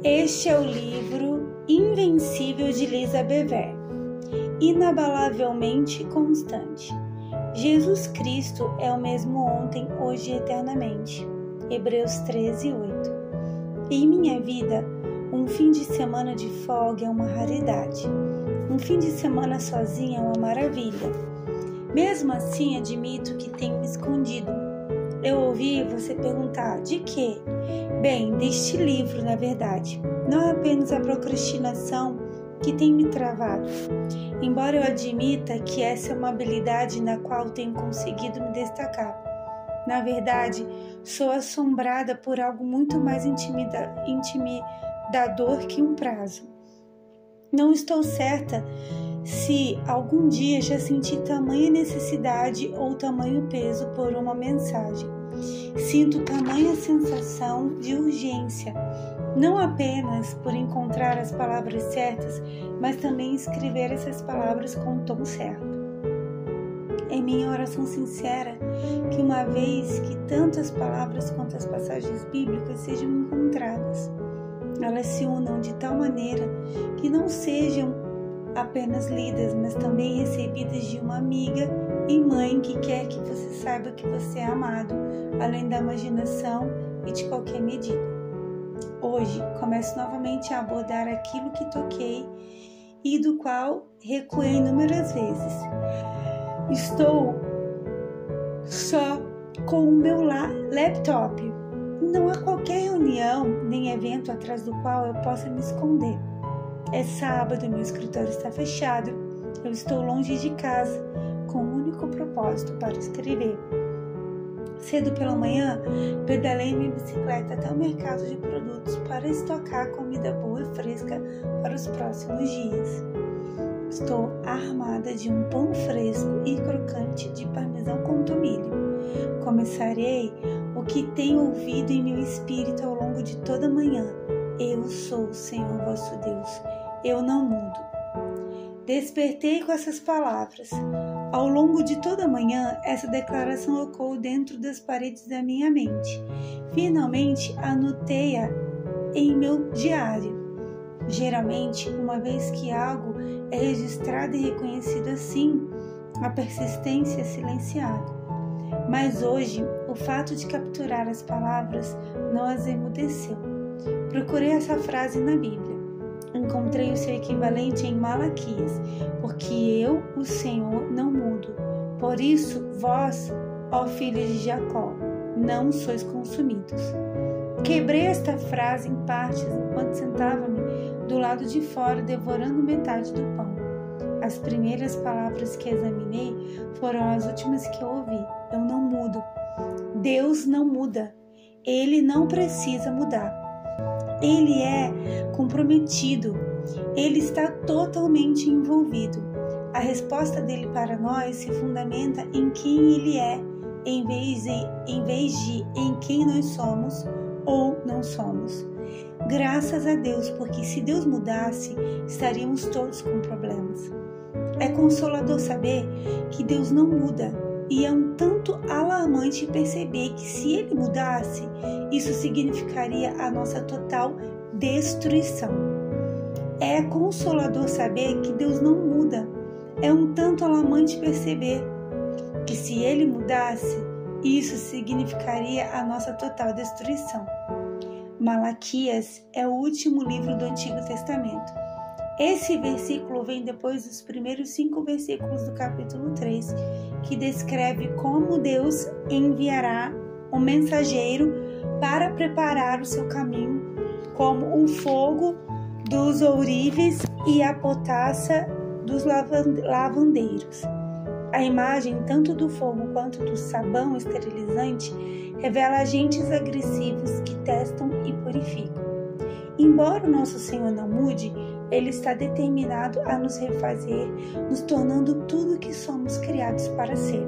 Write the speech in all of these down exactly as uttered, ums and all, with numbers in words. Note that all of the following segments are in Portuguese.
Este é o livro Invencível de Lisa Bever. Inabalavelmente constante. Jesus Cristo é o mesmo ontem, hoje e eternamente. Hebreus treze, oito. Em minha vida, um fim de semana de folga é uma raridade. Um fim de semana sozinha é uma maravilha. Mesmo assim, admito que tenho me escondido. Eu ouvi você perguntar, de quê? Bem, deste livro, na verdade. Não é apenas a procrastinação que tem me travado. Embora eu admita que essa é uma habilidade na qual tenho conseguido me destacar. Na verdade, sou assombrada por algo muito mais intimida, intimidador que um prazo. Não estou certa se algum dia já senti tamanha necessidade ou tamanho peso por uma mensagem. Sinto tamanha sensação de urgência, não apenas por encontrar as palavras certas, mas também escrever essas palavras com o tom certo. É minha oração sincera que uma vez que tanto as palavras quanto as passagens bíblicas sejam encontradas, elas se unam de tal maneira que não sejam apenas lidas, mas também recebidas de uma amiga e mãe que quer que você saiba que você é amado, além da imaginação e de qualquer medida. Hoje, começo novamente a abordar aquilo que toquei e do qual recuei inúmeras vezes. Estou só com o meu laptop. Não há qualquer reunião nem evento atrás do qual eu possa me esconder. É sábado, meu escritório está fechado, eu estou longe de casa, com um único propósito para escrever. Cedo pela manhã, pedalei minha bicicleta até o mercado de produtos para estocar comida boa e fresca para os próximos dias. Estou armada de um pão fresco e crocante de parmesão com tomilho. Começarei o que tenho ouvido em meu espírito ao longo de toda a manhã. Eu sou o Senhor vosso Deus, eu não mudo. Despertei com essas palavras. Ao longo de toda a manhã, essa declaração ecoou dentro das paredes da minha mente. Finalmente, anotei-a em meu diário. Geralmente, uma vez que algo é registrado e reconhecido assim, a persistência é silenciada. Mas hoje, o fato de capturar as palavras não as emudeceu. Procurei essa frase na Bíblia. Encontrei o seu equivalente em Malaquias, porque eu, o Senhor, não mudo. Por isso, vós, ó filhos de Jacó, não sois consumidos. Quebrei esta frase em partes enquanto sentava-me do lado de fora, devorando metade do pão. As primeiras palavras que examinei foram as últimas que eu ouvi. Eu não mudo. Deus não muda. Ele não precisa mudar. Ele é comprometido, ele está totalmente envolvido. A resposta dele para nós se fundamenta em quem ele é, em vez de, em vez de em quem nós somos ou não somos. Graças a Deus, porque se Deus mudasse, estaríamos todos com problemas. É consolador saber que Deus não muda. E é um tanto alarmante perceber que se ele mudasse, isso significaria a nossa total destruição. É consolador saber que Deus não muda. É um tanto alarmante perceber que se ele mudasse, isso significaria a nossa total destruição. Malaquias é o último livro do Antigo Testamento. Esse versículo vem depois dos primeiros cinco versículos do capítulo três, que descreve como Deus enviará um mensageiro para preparar o seu caminho, como o fogo dos ourives e a potassa dos lavandeiros. A imagem tanto do fogo quanto do sabão esterilizante revela agentes agressivos que testam e purificam. Embora o nosso Senhor não mude, Ele está determinado a nos refazer, nos tornando tudo o que somos criados para ser.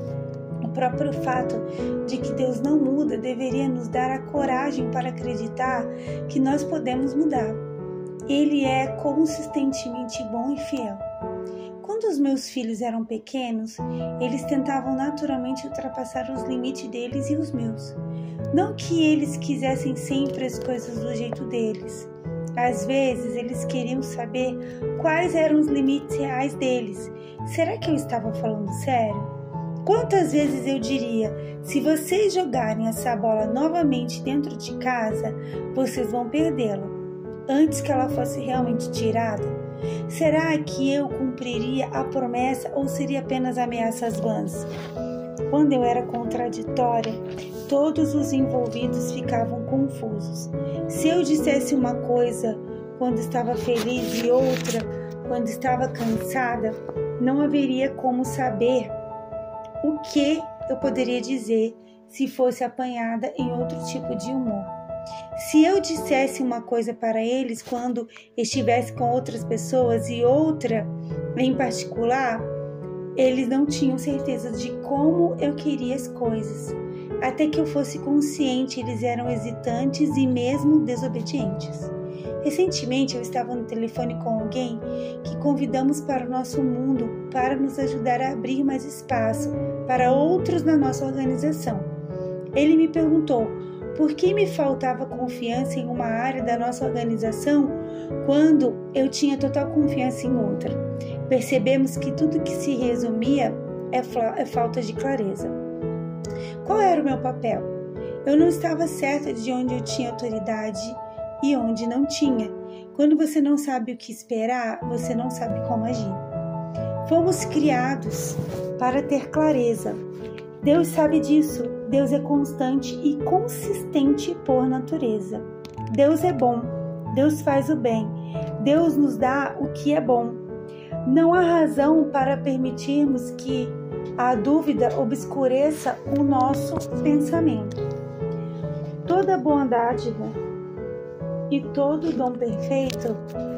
O próprio fato de que Deus não muda deveria nos dar a coragem para acreditar que nós podemos mudar. Ele é consistentemente bom e fiel. Quando os meus filhos eram pequenos, eles tentavam naturalmente ultrapassar os limites deles e os meus. Não que eles quisessem sempre as coisas do jeito deles. Às vezes eles queriam saber quais eram os limites reais deles. Será que eu estava falando sério? Quantas vezes eu diria, se vocês jogarem essa bola novamente dentro de casa, vocês vão perdê-la, antes que ela fosse realmente tirada? Será que eu cumpriria a promessa ou seria apenas ameaças vãs? Quando eu era contraditória, todos os envolvidos ficavam confusos. Se eu dissesse uma coisa quando estava feliz e outra quando estava cansada, não haveria como saber o que eu poderia dizer se fosse apanhada em outro tipo de humor. Se eu dissesse uma coisa para eles quando estivesse com outras pessoas e outra em particular, eles não tinham certeza de como eu queria as coisas. Até que eu fosse consciente, eles eram hesitantes e mesmo desobedientes. Recentemente eu estava no telefone com alguém que convidamos para o nosso mundo para nos ajudar a abrir mais espaço para outros na nossa organização. Ele me perguntou por que me faltava confiança em uma área da nossa organização quando eu tinha total confiança em outra. Percebemos que tudo que se resumia é, é falta de clareza. Qual era o meu papel? Eu não estava certa de onde eu tinha autoridade e onde não tinha. Quando você não sabe o que esperar, você não sabe como agir. Fomos criados para ter clareza. Deus sabe disso. Deus é constante e consistente por natureza. Deus é bom. Deus faz o bem. Deus nos dá o que é bom. Não há razão para permitirmos que a dúvida obscureça o nosso pensamento. Toda boa dádiva e todo dom perfeito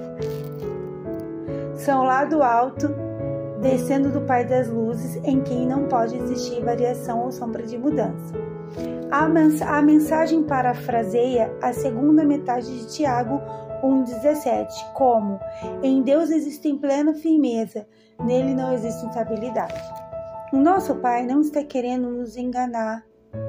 são lá do alto, descendo do Pai das Luzes, em quem não pode existir variação ou sombra de mudança. A, mens- a mensagem parafraseia a segunda metade de Tiago um dezessete, como: em Deus existe plena firmeza, nele não existe instabilidade. O nosso Pai não está querendo nos enganar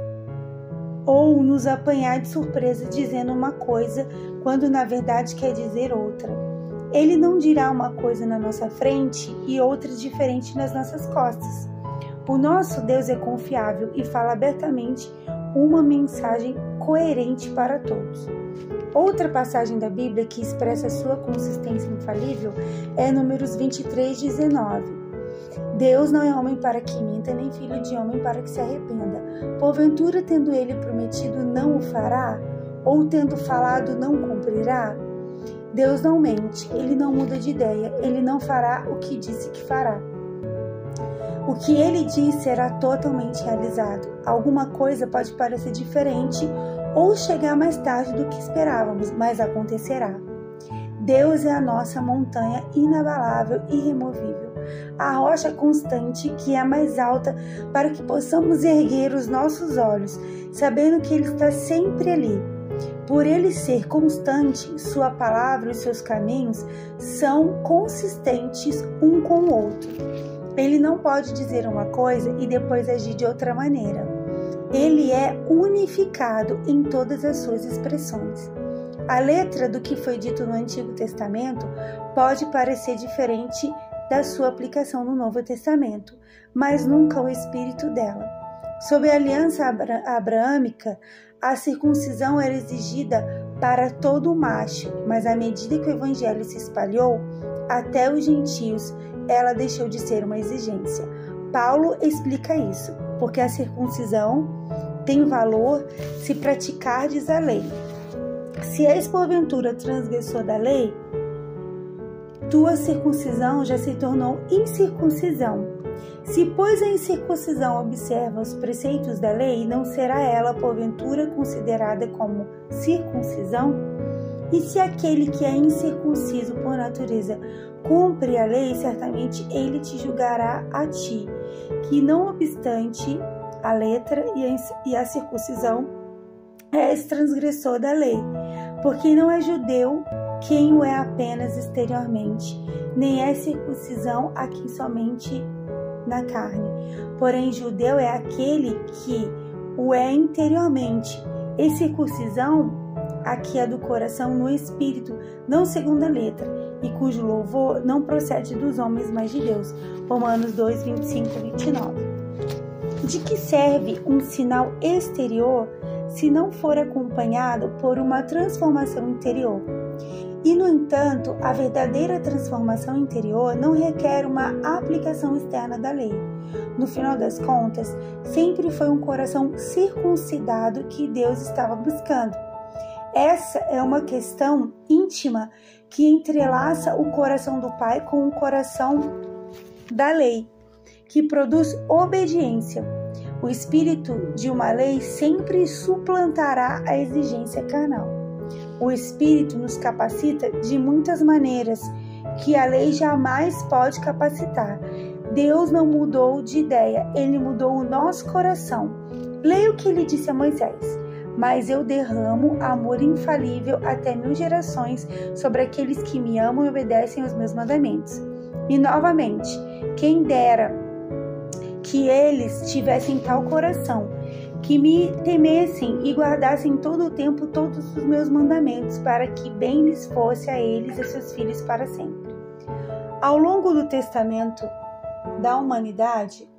ou nos apanhar de surpresa dizendo uma coisa quando na verdade quer dizer outra. Ele não dirá uma coisa na nossa frente e outra diferente nas nossas costas. O nosso Deus é confiável e fala abertamente uma mensagem coerente para todos. Outra passagem da Bíblia que expressa sua consistência infalível é Números vinte e três, dezenove. Deus não é homem para que minta, nem filho de homem para que se arrependa. Porventura, tendo ele prometido, não o fará? Ou tendo falado, não cumprirá? Deus não mente, ele não muda de ideia, ele não fará o que disse que fará. O que ele diz será totalmente realizado. Alguma coisa pode parecer diferente ou chegar mais tarde do que esperávamos, mas acontecerá. Deus é a nossa montanha inabalável e irremovível, a rocha constante que é a mais alta para que possamos erguer os nossos olhos, sabendo que Ele está sempre ali. Por Ele ser constante, Sua palavra e seus caminhos são consistentes um com o outro. Ele não pode dizer uma coisa e depois agir de outra maneira. Ele é unificado em todas as suas expressões. A letra do que foi dito no Antigo Testamento pode parecer diferente da sua aplicação no Novo Testamento, mas nunca o espírito dela. Sob a aliança abra- abraâmica, a circuncisão era exigida para todo macho, mas à medida que o evangelho se espalhou até os gentios, ela deixou de ser uma exigência. Paulo explica isso, porque a circuncisão tem valor se praticardes a lei. Se és porventura transgressor da lei, tua circuncisão já se tornou incircuncisão. Se, pois, a incircuncisão observa os preceitos da lei, não será ela, porventura, considerada como circuncisão? E se aquele que é incircunciso por natureza cumpre a lei, certamente ele te julgará a ti, que não obstante a letra e a circuncisão, és transgressor da lei, porque não é judeu quem o é apenas exteriormente, nem é circuncisão a quem somente na carne. Porém, judeu é aquele que o é interiormente, e circuncisão aqui é do coração no espírito, não segundo a letra, e cujo louvor não procede dos homens, mas de Deus. Romanos dois, vinte e cinco e vinte e nove. De que serve um sinal exterior se não for acompanhado por uma transformação interior? E, no entanto, a verdadeira transformação interior não requer uma aplicação externa da lei. No final das contas, sempre foi um coração circuncidado que Deus estava buscando. Essa é uma questão íntima que entrelaça o coração do Pai com o coração da lei, que produz obediência. O espírito de uma lei sempre suplantará a exigência carnal. O Espírito nos capacita de muitas maneiras que a lei jamais pode capacitar. Deus não mudou de ideia, Ele mudou o nosso coração. Leia o que Ele disse a Moisés: mas eu derramo amor infalível até mil gerações sobre aqueles que me amam e obedecem aos meus mandamentos. E novamente, quem dera que eles tivessem tal coração, que me temessem e guardassem todo o tempo todos os meus mandamentos, para que bem lhes fosse a eles e seus filhos para sempre. Ao longo do testamento da humanidade,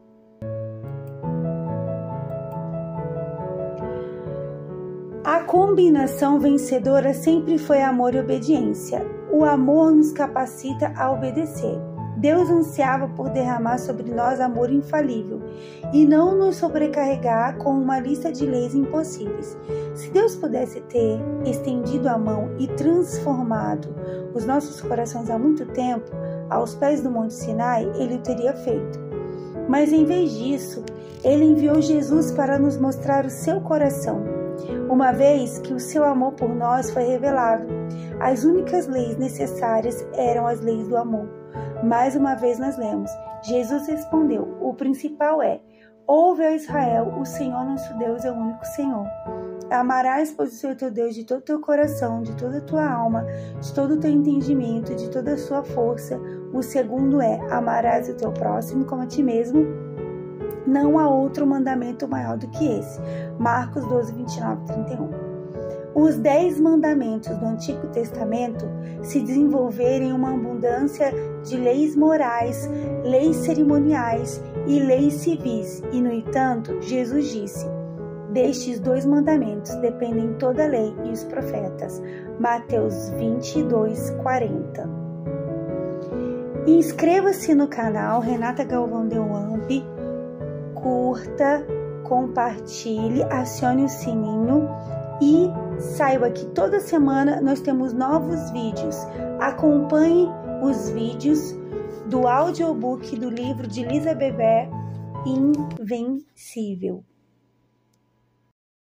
a combinação vencedora sempre foi amor e obediência. O amor nos capacita a obedecer. Deus ansiava por derramar sobre nós amor infalível e não nos sobrecarregar com uma lista de leis impossíveis. Se Deus pudesse ter estendido a mão e transformado os nossos corações há muito tempo, aos pés do Monte Sinai, Ele o teria feito. Mas em vez disso, Ele enviou Jesus para nos mostrar o seu coração, uma vez que o seu amor por nós foi revelado. As únicas leis necessárias eram as leis do amor. Mais uma vez nós lemos: Jesus respondeu: o principal é: ouve, ó Israel, o Senhor nosso Deus é o único Senhor. Amarás, pois, o Senhor teu Deus de todo o teu coração, de toda a tua alma, de todo o teu entendimento, de toda a sua força. O segundo é: amarás o teu próximo como a ti mesmo. Não há outro mandamento maior do que esse. Marcos doze, vinte e nove e trinta e um. Os dez mandamentos do Antigo Testamento se desenvolveram em uma abundância de leis morais, leis cerimoniais e leis civis, e, no entanto, Jesus disse: destes dois mandamentos dependem toda a lei e os profetas. Mateus vinte e dois, quarenta. Inscreva-se no canal Renata Galvão Dewamp, curta, compartilhe, acione o sininho e saiba que toda semana nós temos novos vídeos. Acompanhe os vídeos do audiobook do livro de Lisa Beber, Invencível.